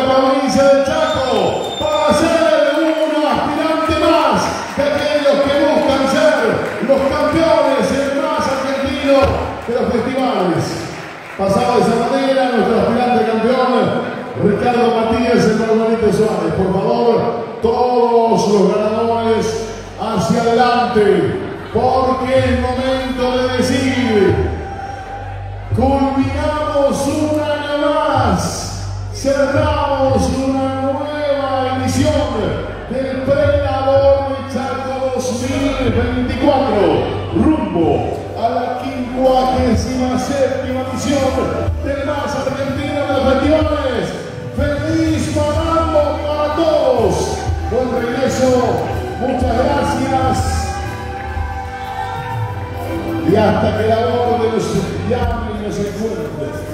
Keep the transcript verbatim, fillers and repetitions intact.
provincia de Chaco para ser un aspirante más de aquellos que buscan ser los campeones, el más argentino de los festivales. Pasado de esa manera, nuestro aspirante campeón, Ricardo Matías, el Margarito Suárez. Por favor, todos los ganadores hacia adelante, porque es momento de decir: culminamos un año más, cerramos una nueva edición del Predador de Chaco dos mil veinticuatro, rumbo a la quincuagésima séptima edición del más argentino de los festivales. ¡Feliz Malambo para todos! Buen regreso, muchas gracias. Y hasta que la orden nos llame y nos encuentre.